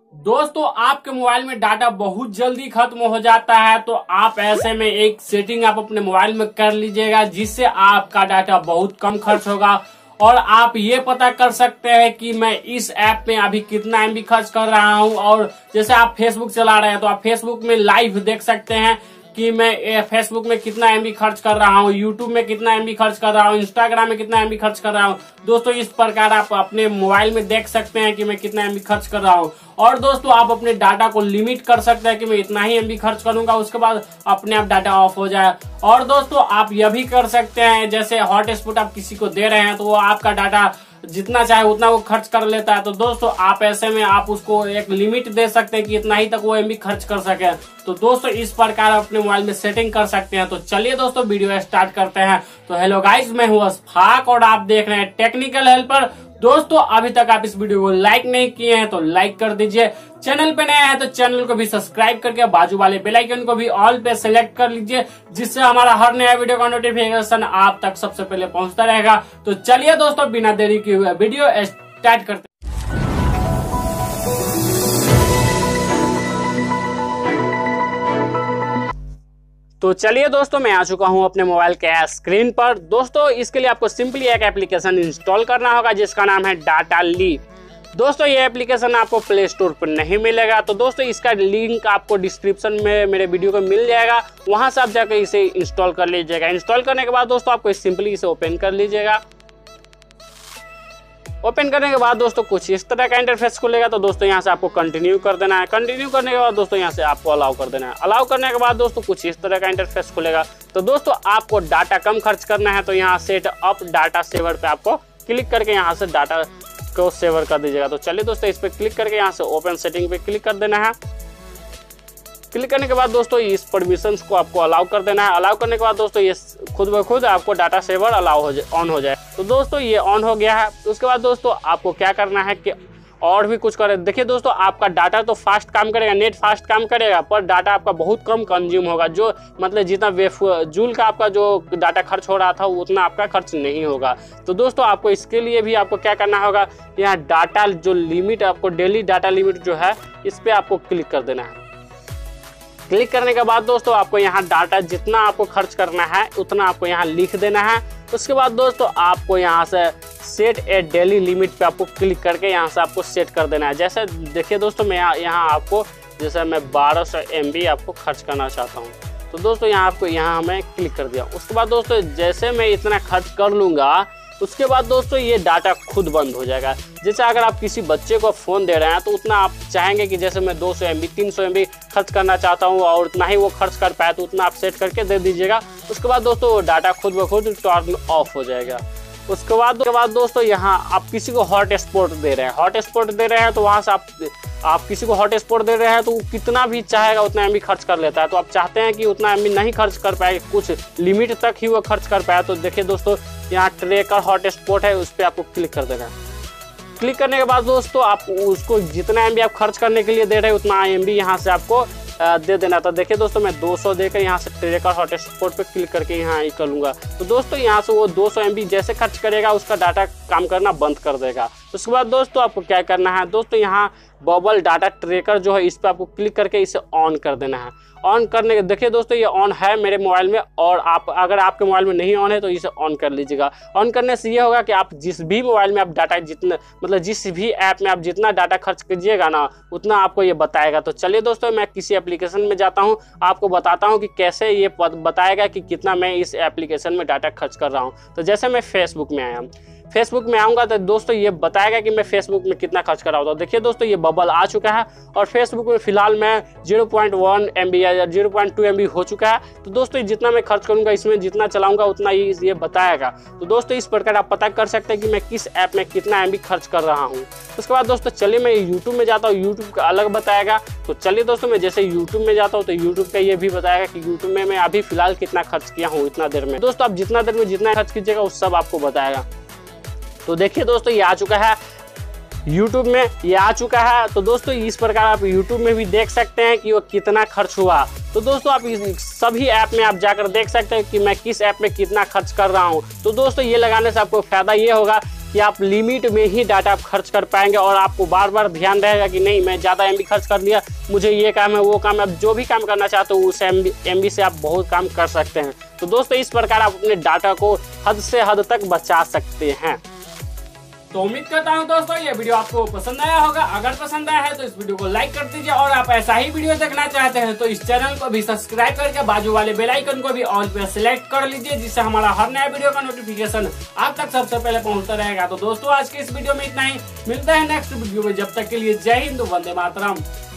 दोस्तों आपके मोबाइल में डाटा बहुत जल्दी खत्म हो जाता है, तो आप ऐसे में एक सेटिंग आप अपने मोबाइल में कर लीजिएगा जिससे आपका डाटा बहुत कम खर्च होगा। और आप ये पता कर सकते हैं कि मैं इस ऐप में अभी कितना एमबी खर्च कर रहा हूं। और जैसे आप फेसबुक चला रहे हैं तो आप फेसबुक में लाइव देख सकते हैं कि मैं फेसबुक में कितना एमबी खर्च कर रहा हूँ, यूट्यूब में कितना एमबी खर्च कर रहा हूँ, इंस्टाग्राम में कितना एमबी खर्च कर रहा हूँ। दोस्तों इस प्रकार आप अपने मोबाइल में देख सकते हैं कि मैं कितना एमबी खर्च कर रहा हूँ। और दोस्तों आप अपने डाटा को लिमिट कर सकते हैं कि मैं इतना ही एमबी खर्च करूंगा, उसके बाद अपने आप डाटा ऑफ हो जाए। और दोस्तों आप यह भी कर सकते हैं, जैसे हॉटस्पॉट आप किसी को दे रहे हैं तो वो आपका डाटा जितना चाहे उतना वो खर्च कर लेता है। तो दोस्तों आप ऐसे में आप उसको एक लिमिट दे सकते हैं कि इतना ही तक वो एमबी खर्च कर सके। तो दोस्तों इस प्रकार अपने मोबाइल में सेटिंग कर सकते हैं। तो चलिए दोस्तों वीडियो स्टार्ट करते हैं। तो हेलो गाइस, मैं हूं अशफाक और आप देख रहे हैं टेक्निकल हेल्पर। दोस्तों अभी तक आप इस वीडियो को लाइक नहीं किए हैं तो लाइक कर दीजिए। चैनल पे नया है तो चैनल को भी सब्सक्राइब करके बाजू वाले बेल आइकन को भी ऑल पे सेलेक्ट कर लीजिए, जिससे हमारा हर नया वीडियो का नोटिफिकेशन आप तक सबसे पहले पहुंचता रहेगा। तो चलिए दोस्तों बिना देरी किए हुए वीडियो स्टार्ट करते हैं। तो चलिए दोस्तों मैं आ चुका हूं अपने मोबाइल के स्क्रीन पर। दोस्तों इसके लिए आपको सिंपली एक एप्लीकेशन इंस्टॉल करना होगा जिसका नाम है डाटा ली। दोस्तों ये एप्लीकेशन आपको प्ले स्टोर पर नहीं मिलेगा, तो दोस्तों इसका लिंक आपको डिस्क्रिप्शन में मेरे वीडियो को मिल जाएगा, वहां से आप जाकर इसे इंस्टॉल कर लीजिएगा। इंस्टॉल करने के बाद दोस्तों आपको सिंपली इसे ओपन कर लीजिएगा। ओपन करने के बाद दोस्तों कुछ इस तरह का इंटरफेस खुलेगा। तो दोस्तों यहाँ से आपको कंटिन्यू कर देना है। कंटिन्यू करने के बाद दोस्तों यहाँ से आपको अलाउ कर देना है। अलाउ करने के बाद दोस्तों कुछ इस तरह का इंटरफेस खुलेगा। तो दोस्तों आपको डाटा कम खर्च करना है तो यहाँ सेट अप डाटा सेवर पे आपको क्लिक करके यहाँ से डाटा को सेवर कर दीजिएगा। तो चलिए दोस्तों इस पर क्लिक करके यहाँ से ओपन सेटिंग पे क्लिक कर देना है। क्लिक करने के बाद दोस्तों इस परमिशंस को आपको अलाउ कर देना है। अलाउ करने के बाद दोस्तों ये खुद ब खुद आपको डाटा सेवर ऑन हो जाए। तो दोस्तों ये ऑन हो गया है। उसके बाद दोस्तों आपको क्या करना है कि और भी कुछ करें। देखिए दोस्तों आपका डाटा तो फास्ट काम करेगा, नेट फास्ट काम करेगा, पर डाटा आपका बहुत कम कंज्यूम होगा। जो मतलब जितना जूल का आपका जो डाटा खर्च हो रहा था उतना आपका खर्च नहीं होगा। तो दोस्तों आपको इसके लिए भी आपको क्या करना होगा, यहाँ डाटा जो लिमिट आपको डेली डाटा लिमिट जो है इस पर आपको क्लिक कर देना है। क्लिक करने के बाद दोस्तों आपको यहाँ डाटा जितना आपको खर्च करना है उतना आपको यहाँ लिख देना है। उसके बाद दोस्तों आपको यहाँ से सेट ए डेली लिमिट पे आपको क्लिक करके यहाँ से आपको सेट कर देना है। जैसे देखिए दोस्तों मैं यहाँ आपको जैसे मैं 1200 MB आपको खर्च करना चाहता हूँ, तो दोस्तों यहाँ आपको यहाँ हमें क्लिक कर दिया। उसके बाद दोस्तों जैसे मैं इतना खर्च कर लूँगा उसके बाद दोस्तों ये डाटा खुद बंद हो जाएगा। जैसे अगर आप किसी बच्चे को फ़ोन दे रहे हैं तो उतना आप चाहेंगे कि जैसे मैं 200 MB 300 MB खर्च करना चाहता हूँ और उतना ही वो खर्च कर पाए, तो उतना आप सेट करके दे दीजिएगा। उसके बाद दोस्तों वो डाटा खुद ब खुद टर्न ऑफ हो जाएगा। उसके बाद दोस्तों यहाँ आप किसी को हॉटस्पॉट दे रहे हैं तो वहाँ से आप किसी को हॉटस्पॉट दे रहे हैं तो वो कितना भी चाहेगा उतना एमबी खर्च कर लेता है। तो आप चाहते हैं कि उतना एमबी नहीं खर्च कर पाए, कुछ लिमिट तक ही वो खर्च कर पाए, तो देखिए दोस्तों यहाँ ट्रैकर हॉटस्पॉट है उस पर आपको क्लिक कर देना है। क्लिक करने के बाद दोस्तों आप उसको जितना एमबी आप खर्च करने के लिए दे रहे हैं उतना एमबी यहाँ से आपको दे देना। तो देखिए दोस्तों मैं 200 देकर यहाँ से ट्रैकर हॉटस्पॉट पे क्लिक करके यहाँ कर लूँगा। तो दोस्तों यहाँ से वो 200 MB जैसे खर्च करेगा उसका डाटा काम करना बंद कर देगा। उसके बाद दोस्तों आपको क्या करना है, दोस्तों यहाँ बबल डाटा ट्रैकर जो है इस पर आपको क्लिक करके इसे ऑन कर देना है। ऑन करने के देखिए दोस्तों ये ऑन है मेरे मोबाइल में, और आप अगर आपके मोबाइल में नहीं ऑन है तो इसे ऑन कर लीजिएगा। ऑन करने से ये होगा कि आप जिस भी मोबाइल में आप डाटा जितना मतलब जिस भी ऐप में आप जितना डाटा खर्च कीजिएगा ना उतना आपको ये बताएगा। तो चलिए दोस्तों मैं किसी एप्लीकेशन में जाता हूँ, आपको बताता हूँ कि कैसे ये बताएगा कि कितना मैं इस एप्लीकेशन में डाटा खर्च कर रहा हूँ। तो जैसे मैं फेसबुक में आया, फेसबुक में आऊँगा तो दोस्तों ये बताएगा कि मैं फेसबुक में कितना खर्च कर रहा हूँ। तो देखिए दोस्तों ये बबल आ चुका है और फेसबुक में फिलहाल मैं 0.1 MB या 0.2 MB हो चुका है। तो दोस्तों जितना मैं खर्च करूँगा इसमें जितना चलाऊँगा उतना ही ये बताएगा। तो दोस्तों इस प्रकार आप पता कर सकते हैं कि मैं किस ऐप में कितना MB खर्च कर रहा हूँ। उसके बाद दोस्तों चलिए मैं यूट्यूब में जाता हूँ, यूट्यूब का अलग बताएगा। तो चलिए दोस्तों मैं जैसे यूट्यूब में जाता हूँ तो यूट्यूब का ये भी बताएगा कि यूट्यूब में मैं अभी फिलहाल कितना खर्च किया हूँ इतना देर में। दोस्तों आप जितना देर में जितना खर्च कीजिएगा उस सब आपको बताएगा। तो देखिए दोस्तों ये आ चुका है, YouTube में ये आ चुका है। तो दोस्तों इस प्रकार आप YouTube में भी देख सकते हैं कि वो कितना खर्च हुआ। तो दोस्तों आप इस सभी ऐप में आप जाकर देख सकते हैं कि मैं किस ऐप में कितना खर्च कर रहा हूं। तो दोस्तों ये लगाने से आपको फायदा ये होगा कि आप लिमिट में ही डाटा आप खर्च कर पाएंगे और आपको बार बार ध्यान रहेगा कि नहीं मैं ज़्यादा MB खर्च कर लिया, मुझे ये काम है वो काम है। आप जो भी काम करना चाहते हो उस MB से आप बहुत काम कर सकते हैं। तो दोस्तों इस प्रकार आप अपने डाटा को हद से हद तक बचा सकते हैं। तो उम्मीद करता हूं दोस्तों ये वीडियो आपको पसंद आया होगा। अगर पसंद आया है तो इस वीडियो को लाइक कर दीजिए और आप ऐसा ही वीडियो देखना चाहते हैं तो इस चैनल को भी सब्सक्राइब करके बाजू वाले बेल आइकन को भी ऑल पे सिलेक्ट कर लीजिए, जिससे हमारा हर नया वीडियो का नोटिफिकेशन आप तक सबसे पहले पहुंचता रहेगा। तो दोस्तों आज के इस वीडियो में इतना ही, मिलते हैं नेक्स्ट वीडियो में। जब तक के लिए जय हिंद, वंदे मातरम।